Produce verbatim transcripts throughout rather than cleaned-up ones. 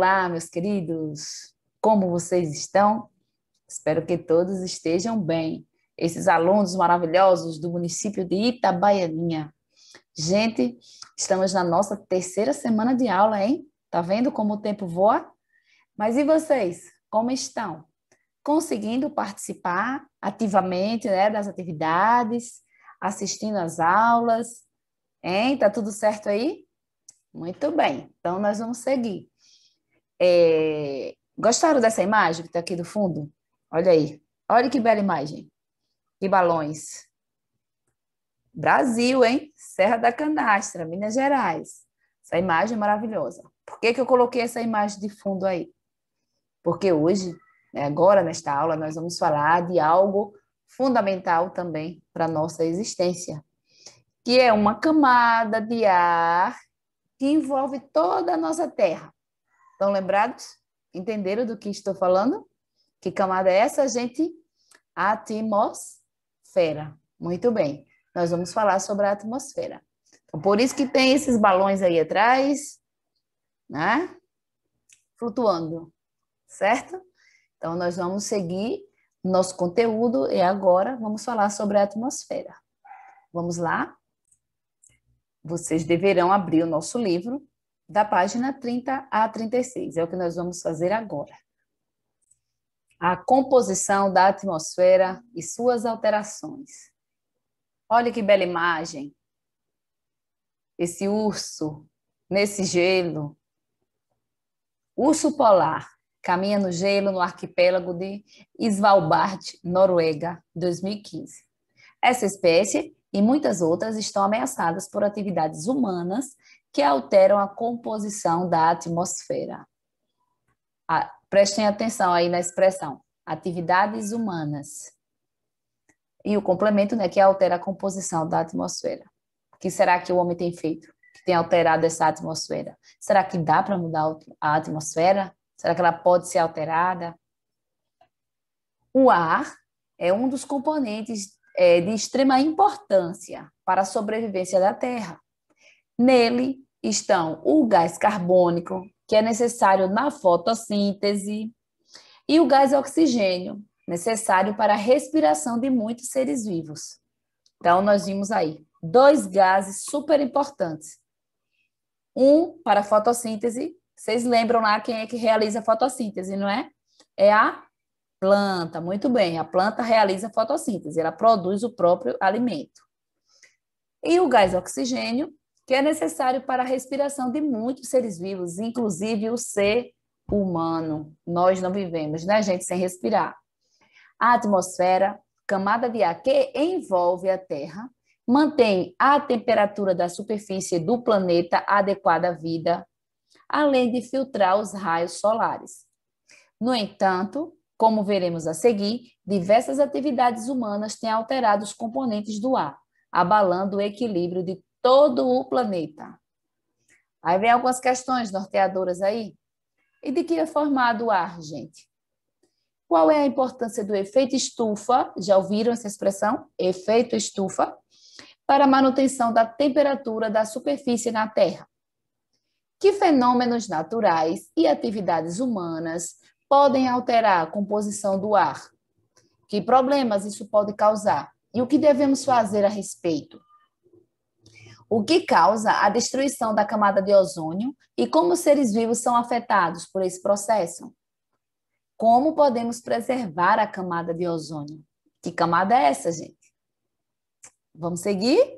Olá, meus queridos, como vocês estão? Espero que todos estejam bem. Esses alunos maravilhosos do município de Itabaianinha. Gente, estamos na nossa terceira semana de aula, hein? Tá vendo como o tempo voa? Mas e vocês? Como estão? Conseguindo participar ativamente, né, das atividades, assistindo às aulas, hein? Tá tudo certo aí? Muito bem, então nós vamos seguir. É, Gostaram dessa imagem que está aqui do fundo? Olha aí, olha que bela imagem. Que balões. Brasil, hein? Serra da Canastra, Minas Gerais. Essa imagem é maravilhosa. Por que que eu coloquei essa imagem de fundo aí? Porque hoje, né, agora nesta aula, nós vamos falar de algo fundamental também para a nossa existência, que é uma camada de ar que envolve toda a nossa Terra. Estão lembrados? Entenderam do que estou falando? Que camada é essa, gente? Atmosfera. Muito bem. Nós vamos falar sobre a atmosfera. Então, por isso que tem esses balões aí atrás, né? Flutuando, certo? Então, nós vamos seguir nosso conteúdo e agora vamos falar sobre a atmosfera. Vamos lá? Vocês deverão abrir o nosso livro da página trinta a trinta e seis. É o que nós vamos fazer agora. A composição da atmosfera e suas alterações. Olha que bela imagem. Esse urso nesse gelo. Urso polar caminha no gelo no arquipélago de Svalbard, Noruega, dois mil e quinze. Essa espécie e muitas outras estão ameaçadas por atividades humanas que alteram a composição da atmosfera. Ah, prestem atenção aí na expressão, atividades humanas. E o complemento, né, que altera a composição da atmosfera. O que será que o homem tem feito? Que tem alterado essa atmosfera? Será que dá para mudar a atmosfera? Será que ela pode ser alterada? O ar é um dos componentes é, de extrema importância para a sobrevivência da Terra. Nele estão o gás carbônico, que é necessário na fotossíntese, e o gás oxigênio, necessário para a respiração de muitos seres vivos. Então, nós vimos aí dois gases super importantes. Um para a fotossíntese, vocês lembram lá quem é que realiza a fotossíntese, não é? É a planta, muito bem, a planta realiza a fotossíntese, ela produz o próprio alimento. E o gás oxigênio, que é necessário para a respiração de muitos seres vivos, inclusive o ser humano. Nós não vivemos, né, gente, sem respirar. A atmosfera, camada de ar que envolve a Terra, mantém a temperatura da superfície do planeta adequada à vida, além de filtrar os raios solares. No entanto, como veremos a seguir, diversas atividades humanas têm alterado os componentes do ar, abalando o equilíbrio de todo o planeta. Aí vem algumas questões norteadoras aí. E de que é formado o ar, gente? Qual é a importância do efeito estufa? Já ouviram essa expressão? Efeito estufa? Para a manutenção da temperatura da superfície na Terra. Que fenômenos naturais e atividades humanas podem alterar a composição do ar? Que problemas isso pode causar? E o que devemos fazer a respeito? O que causa a destruição da camada de ozônio e como os seres vivos são afetados por esse processo? Como podemos preservar a camada de ozônio? Que camada é essa, gente? Vamos seguir?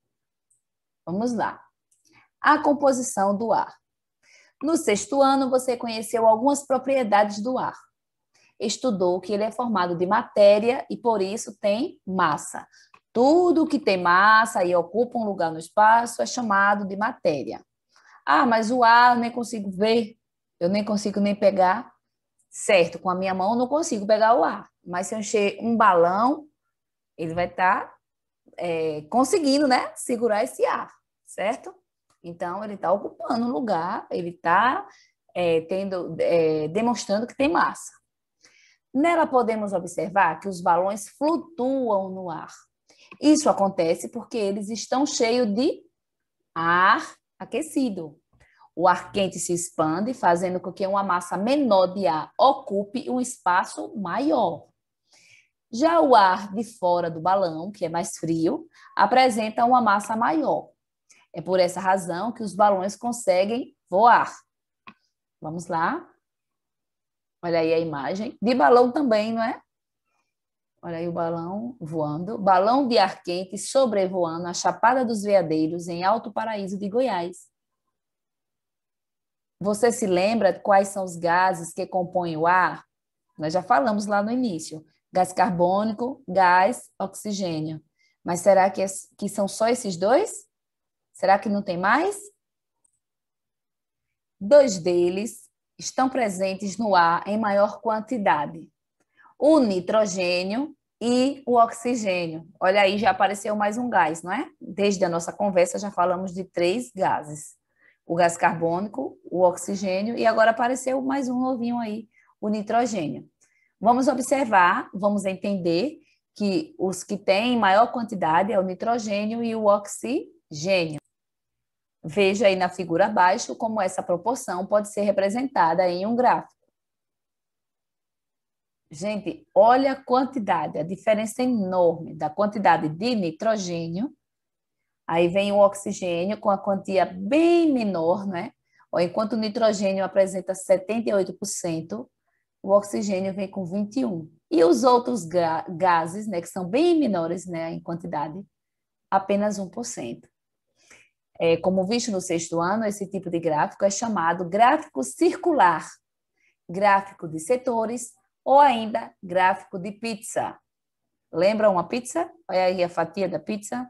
Vamos lá. A composição do ar. No sexto ano, você conheceu algumas propriedades do ar. Estudou que ele é formado de matéria e, por isso, tem massa. Tudo que tem massa e ocupa um lugar no espaço é chamado de matéria. Ah, mas o ar eu nem consigo ver, eu nem consigo nem pegar. Certo, com a minha mão eu não consigo pegar o ar, mas se eu encher um balão, ele vai estar é, conseguindo, né, segurar esse ar, certo? Então, ele está ocupando um lugar, ele está é, tendo, é, demonstrando que tem massa. Nela podemos observar que os balões flutuam no ar. Isso acontece porque eles estão cheios de ar aquecido. O ar quente se expande, fazendo com que uma massa menor de ar ocupe um espaço maior. Já o ar de fora do balão, que é mais frio, apresenta uma massa maior. É por essa razão que os balões conseguem voar. Vamos lá. Olha aí a imagem. De balão também, não é? Olha aí o balão voando. Balão de ar quente sobrevoando a Chapada dos Veadeiros, em Alto Paraíso de Goiás. Você se lembra quais são os gases que compõem o ar? Nós já falamos lá no início. Gás carbônico, gás, oxigênio. Mas será que, é, que são só esses dois? Será que não tem mais? Dois deles estão presentes no ar em maior quantidade. O nitrogênio e o oxigênio. Olha aí, já apareceu mais um gás, não é? Desde a nossa conversa já falamos de três gases. O gás carbônico, o oxigênio e agora apareceu mais um novinho aí, o nitrogênio. Vamos observar, vamos entender que os que têm maior quantidade é o nitrogênio e o oxigênio. Veja aí na figura abaixo como essa proporção pode ser representada em um gráfico. Gente, olha a quantidade, a diferença é enorme da quantidade de nitrogênio. Aí vem o oxigênio com a quantia bem menor, né? Enquanto o nitrogênio apresenta setenta e oito por cento, o oxigênio vem com vinte e um por cento. E os outros gases, né, que são bem menores, né, em quantidade, apenas um por cento. É, como visto no sexto ano, esse tipo de gráfico é chamado gráfico circular, gráfico de setores ou ainda gráfico de pizza. Lembra uma pizza? Olha aí a fatia da pizza.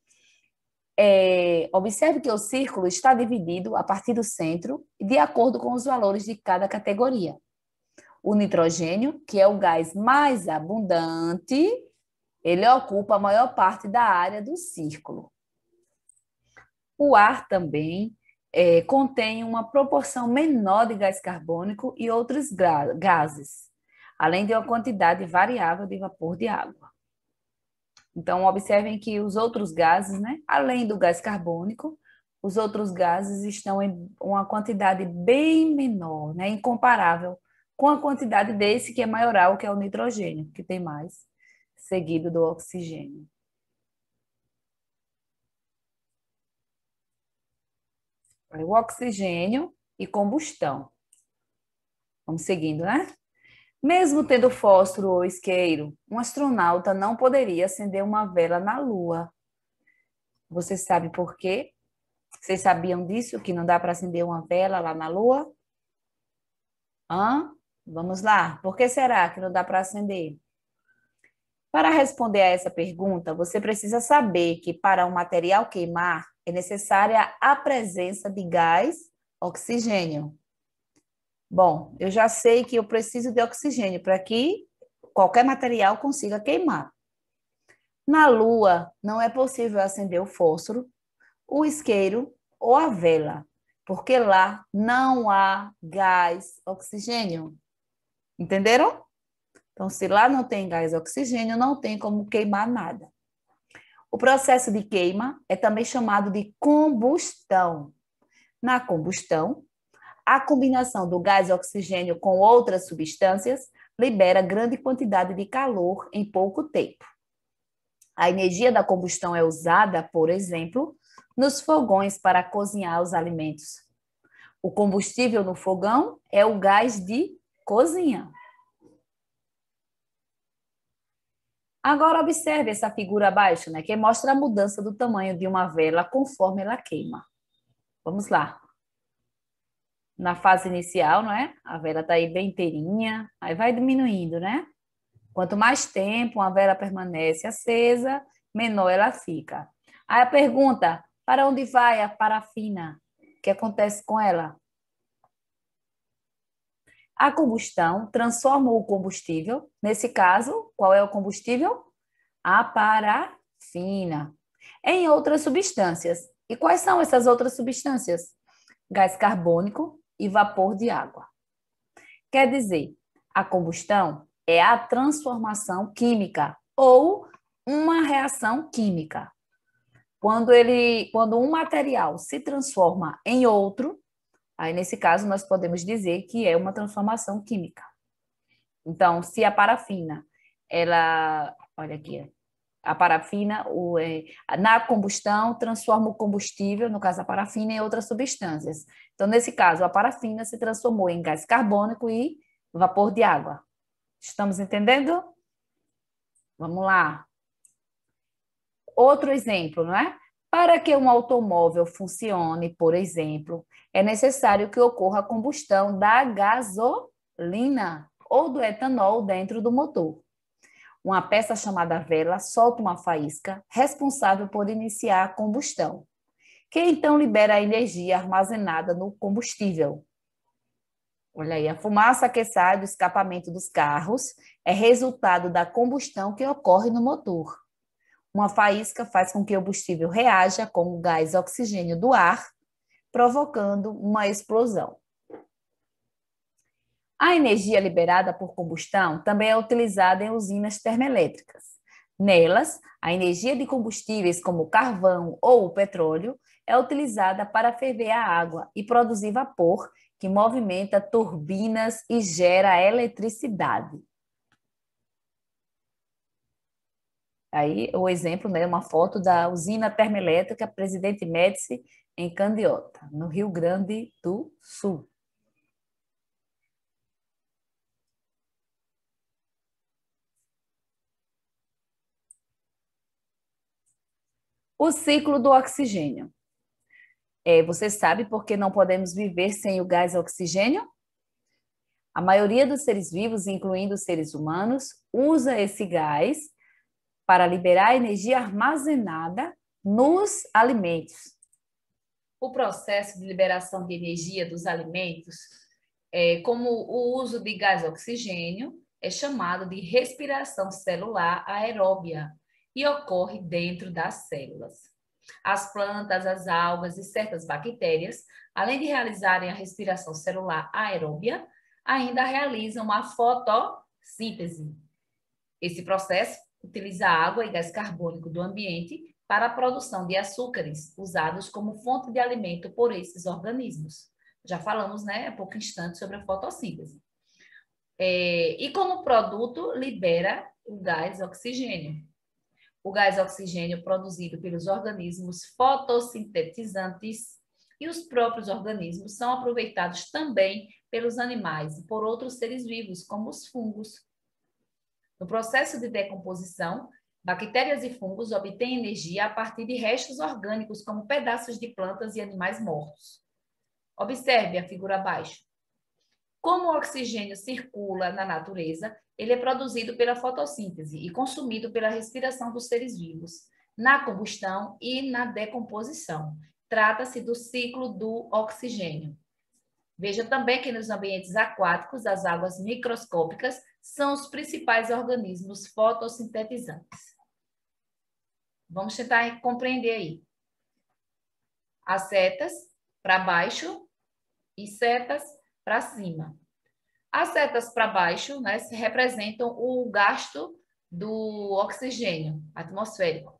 É, observe que o círculo está dividido a partir do centro de acordo com os valores de cada categoria. O nitrogênio, que é o gás mais abundante, ele ocupa a maior parte da área do círculo. O ar também é, contém uma proporção menor de gás carbônico e outros gases, além de uma quantidade variável de vapor de água. Então, observem que os outros gases, né, além do gás carbônico, os outros gases estão em uma quantidade bem menor, né, incomparável com a quantidade desse que é maioral, que é o nitrogênio, que tem mais, seguido do oxigênio. O oxigênio e combustão. Vamos seguindo, né? Mesmo tendo fósforo ou isqueiro, um astronauta não poderia acender uma vela na Lua. Você sabe por quê? Vocês sabiam disso, que não dá para acender uma vela lá na Lua? Hã? Vamos lá. Por que será que não dá para acender? Para responder a essa pergunta, você precisa saber que para um material queimar é necessária a presença de gás oxigênio. Bom, eu já sei que eu preciso de oxigênio para que qualquer material consiga queimar. Na Lua, não é possível acender o fósforo, o isqueiro ou a vela, porque lá não há gás oxigênio. Entenderam? Então, se lá não tem gás oxigênio, não tem como queimar nada. O processo de queima é também chamado de combustão. Na combustão, a combinação do gás oxigênio com outras substâncias libera grande quantidade de calor em pouco tempo. A energia da combustão é usada, por exemplo, nos fogões para cozinhar os alimentos. O combustível no fogão é o gás de cozinha. Agora observe essa figura abaixo, né, que mostra a mudança do tamanho de uma vela conforme ela queima. Vamos lá. Na fase inicial, não é? A vela está aí bem inteirinha, aí vai diminuindo, né? Quanto mais tempo uma vela permanece acesa, menor ela fica. Aí a pergunta, para onde vai a parafina? O que acontece com ela? A combustão transforma o combustível, nesse caso, qual é o combustível? A parafina, em outras substâncias. E quais são essas outras substâncias? Gás carbônico e vapor de água. Quer dizer, a combustão é a transformação química ou uma reação química. Quando, ele, quando um material se transforma em outro, Aí, nesse caso, nós podemos dizer que é uma transformação química. Então, se a parafina, ela, olha aqui, a parafina, o, é, na combustão, transforma o combustível, no caso a parafina, em outras substâncias. Então, nesse caso, a parafina se transformou em gás carbônico e vapor de água. Estamos entendendo? Vamos lá. Outro exemplo, não é? Para que um automóvel funcione, por exemplo, é necessário que ocorra a combustão da gasolina ou do etanol dentro do motor. Uma peça chamada vela solta uma faísca responsável por iniciar a combustão, que então libera a energia armazenada no combustível. Olha aí, a fumaça que sai do escapamento dos carros é resultado da combustão que ocorre no motor. Uma faísca faz com que o combustível reaja com o gás oxigênio do ar, provocando uma explosão. A energia liberada por combustão também é utilizada em usinas termoelétricas. Nelas, a energia de combustíveis como o carvão ou o petróleo é utilizada para ferver a água e produzir vapor, que movimenta turbinas e gera eletricidade. Aí o exemplo, né, uma foto da usina termoelétrica Presidente Médici em Candiota, no Rio Grande do Sul. O ciclo do oxigênio. É, você sabe por que não podemos viver sem o gás oxigênio? A maioria dos seres vivos, incluindo os seres humanos, usa esse gás para liberar energia armazenada nos alimentos. O processo de liberação de energia dos alimentos, é, como o uso de gás oxigênio, é chamado de respiração celular aeróbia e ocorre dentro das células. As plantas, as algas e certas bactérias, além de realizarem a respiração celular aeróbia, ainda realizam a fotossíntese. Esse processo utiliza água e gás carbônico do ambiente para a produção de açúcares, usados como fonte de alimento por esses organismos. Já falamos, né, há pouco instante sobre a fotossíntese. É, e como produto, libera o gás oxigênio. O gás oxigênio produzido pelos organismos fotossintetizantes e os próprios organismos são aproveitados também pelos animais e por outros seres vivos, como os fungos. No processo de decomposição, bactérias e fungos obtêm energia a partir de restos orgânicos, como pedaços de plantas e animais mortos. Observe a figura abaixo. Como o oxigênio circula na natureza, ele é produzido pela fotossíntese e consumido pela respiração dos seres vivos, na combustão e na decomposição. Trata-se do ciclo do oxigênio. Veja também que nos ambientes aquáticos, as águas microscópicas são os principais organismos fotossintetizantes. Vamos tentar compreender aí. As setas para baixo e setas para cima. As setas para baixo, né, representam o gasto do oxigênio atmosférico.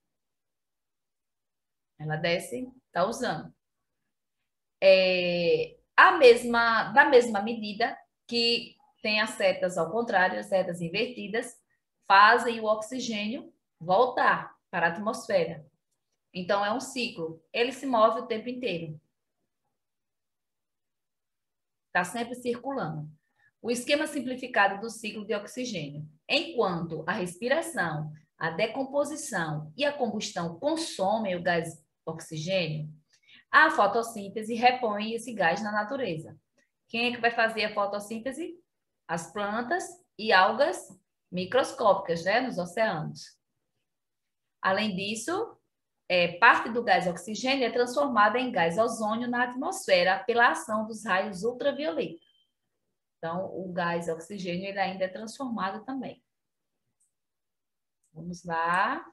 Ela desce, está usando. É, a mesma, da mesma medida que tem as setas ao contrário, as setas invertidas, fazem o oxigênio voltar para a atmosfera. Então, é um ciclo. Ele se move o tempo inteiro. Está sempre circulando. O esquema simplificado do ciclo de oxigênio. Enquanto a respiração, a decomposição e a combustão consomem o gás oxigênio, a fotossíntese repõe esse gás na natureza. Quem é que vai fazer a fotossíntese? As plantas e algas microscópicas, né, nos oceanos. Além disso, é, parte do gás oxigênio é transformada em gás ozônio na atmosfera pela ação dos raios ultravioleta. Então, o gás oxigênio ele ainda é transformado também. Vamos lá.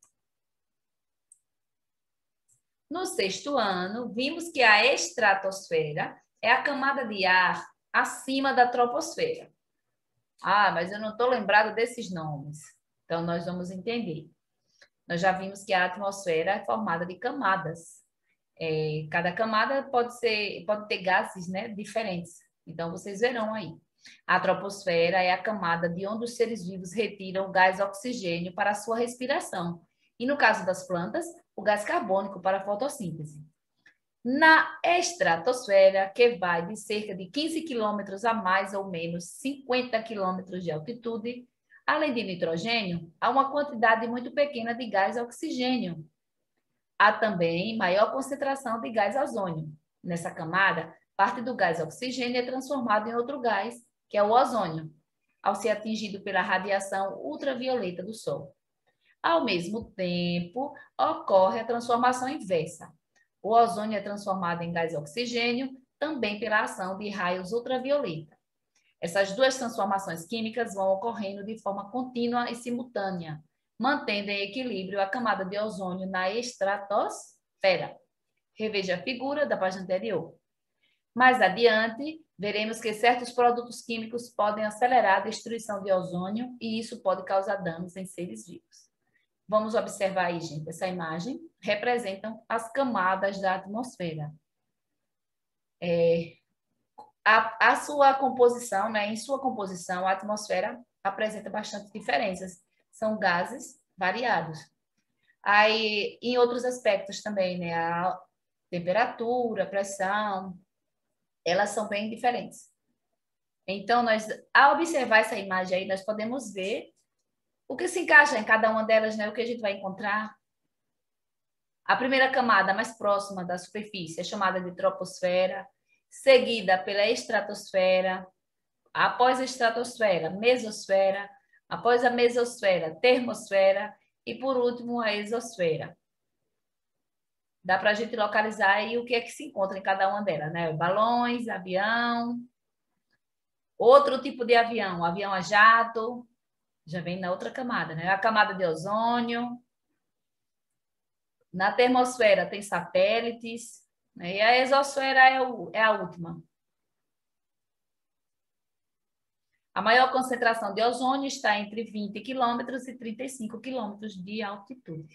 No sexto ano, vimos que a estratosfera é a camada de ar acima da troposfera. Ah, mas eu não estou lembrada desses nomes. Então, nós vamos entender. Nós já vimos que a atmosfera é formada de camadas. É, cada camada pode ser, pode ter gases, né, diferentes. Então, vocês verão aí. A troposfera é a camada de onde os seres vivos retiram o gás oxigênio para a sua respiração. E no caso das plantas, o gás carbônico para a fotossíntese. Na estratosfera, que vai de cerca de quinze quilômetros a mais ou menos cinquenta quilômetros de altitude, além de nitrogênio, há uma quantidade muito pequena de gás oxigênio. Há também maior concentração de gás ozônio. Nessa camada, parte do gás oxigênio é transformado em outro gás, que é o ozônio, ao ser atingido pela radiação ultravioleta do Sol. Ao mesmo tempo, ocorre a transformação inversa. O ozônio é transformado em gás oxigênio também pela ação de raios ultravioleta. Essas duas transformações químicas vão ocorrendo de forma contínua e simultânea, mantendo em equilíbrio a camada de ozônio na estratosfera. Reveja a figura da página anterior. Mais adiante, veremos que certos produtos químicos podem acelerar a destruição de ozônio e isso pode causar danos em seres vivos. Vamos observar aí, gente, essa imagem representam as camadas da atmosfera. É, a, a sua composição, né, em sua composição, a atmosfera apresenta bastante diferenças. São gases variados. Aí, em outros aspectos também, né, a temperatura, a pressão, elas são bem diferentes. Então, nós, ao observar essa imagem aí, nós podemos ver o que se encaixa em cada uma delas, né, o que a gente vai encontrar. A primeira camada mais próxima da superfície é chamada de troposfera, seguida pela estratosfera, após a estratosfera, mesosfera, após a mesosfera, termosfera e, por último, a exosfera. Dá para a gente localizar aí o que é que se encontra em cada uma delas, né? Balões, avião, outro tipo de avião, avião a jato, já vem na outra camada, né? A camada de ozônio. Na termosfera tem satélites, né? E a exosfera é, o, é a última. A maior concentração de ozônio está entre vinte quilômetros e trinta e cinco quilômetros de altitude.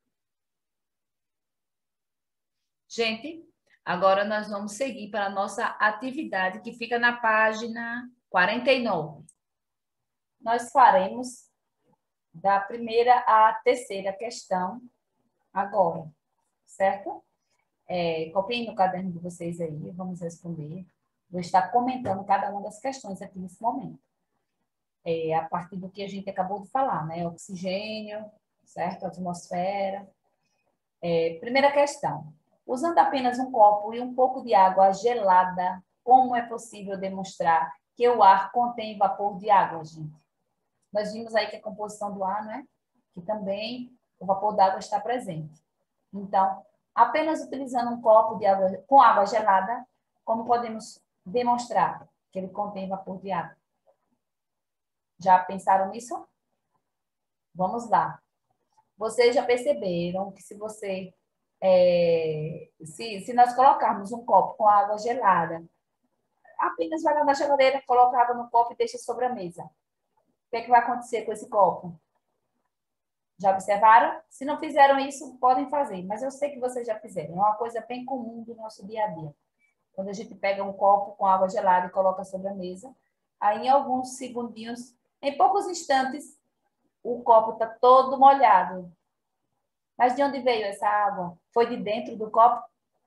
Gente, agora nós vamos seguir para a nossa atividade que fica na página quarenta e nove. Nós faremos da primeira à terceira questão agora, certo? É, copiem no caderno de vocês aí, vamos responder. Vou estar comentando cada uma das questões aqui nesse momento. É, a partir do que a gente acabou de falar, né? Oxigênio, certo? Atmosfera. É, primeira questão. Usando apenas um copo e um pouco de água gelada, como é possível demonstrar que o ar contém vapor de água, gente? Nós vimos aí que a composição do ar, né? Que também o vapor d'água está presente. Então, apenas utilizando um copo de água com água gelada, como podemos demonstrar que ele contém vapor de água? Já pensaram nisso? Vamos lá. Vocês já perceberam que se você é, se, se nós colocarmos um copo com água gelada, apenas vai lá na geladeira, coloca água no copo e deixa sobre a mesa. O que é que vai acontecer com esse copo? Já observaram? Se não fizeram isso, podem fazer, mas eu sei que vocês já fizeram. É uma coisa bem comum do nosso dia a dia. Quando a gente pega um copo com água gelada e coloca sobre a mesa, aí em alguns segundinhos, em poucos instantes, o copo está todo molhado. Mas de onde veio essa água? Foi de dentro do copo?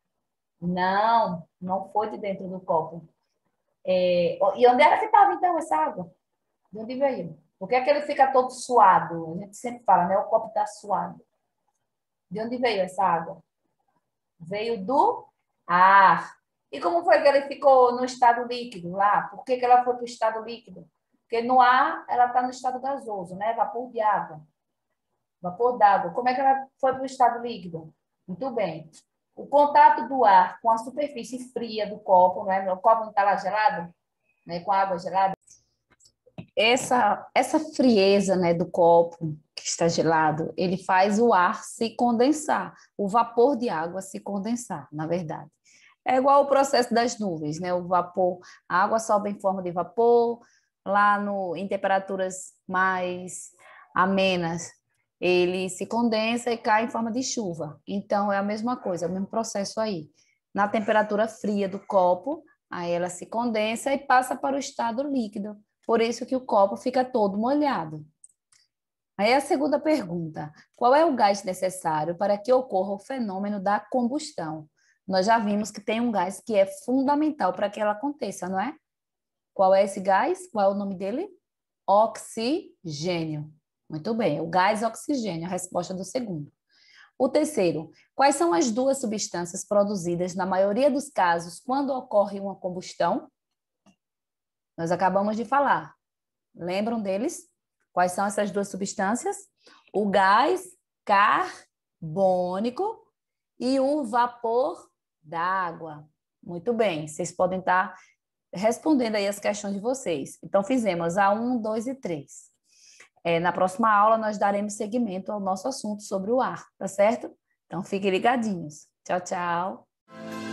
Não, não foi de dentro do copo. É, e onde era que estava, então, essa água? De onde veio? Por que é que ele fica todo suado? A gente sempre fala, né? O copo está suado. De onde veio essa água? Veio do ar. E como foi que ele ficou no estado líquido lá? Por que que ela foi para o estado líquido? Porque no ar ela está no estado gasoso, né? Vapor de água. Vapor d'água. Como é que ela foi para o estado líquido? Muito bem. O contato do ar com a superfície fria do copo, né? O copo não está lá gelado, né? Com água gelada. Essa, essa frieza, né, do copo que está gelado, ele faz o ar se condensar, o vapor de água se condensar, na verdade. É igual o processo das nuvens, né? O vapor, a água sobe em forma de vapor, lá no, em temperaturas mais amenas, ele se condensa e cai em forma de chuva. Então, é a mesma coisa, é o mesmo processo aí. Na temperatura fria do copo, aí ela se condensa e passa para o estado líquido. Por isso que o copo fica todo molhado. Aí a segunda pergunta: qual é o gás necessário para que ocorra o fenômeno da combustão? Nós já vimos que tem um gás que é fundamental para que ela aconteça, não é? Qual é esse gás? Qual é o nome dele? Oxigênio. Muito bem, o gás oxigênio, a resposta do segundo. O terceiro: quais são as duas substâncias produzidas na maioria dos casos quando ocorre uma combustão? Nós acabamos de falar. Lembram deles? Quais são essas duas substâncias? O gás carbônico e o vapor d'água. Muito bem, vocês podem estar respondendo aí as questões de vocês. Então, fizemos a um, dois e três. É, na próxima aula, nós daremos seguimento ao nosso assunto sobre o ar, tá certo? Então, fiquem ligadinhos. Tchau, tchau.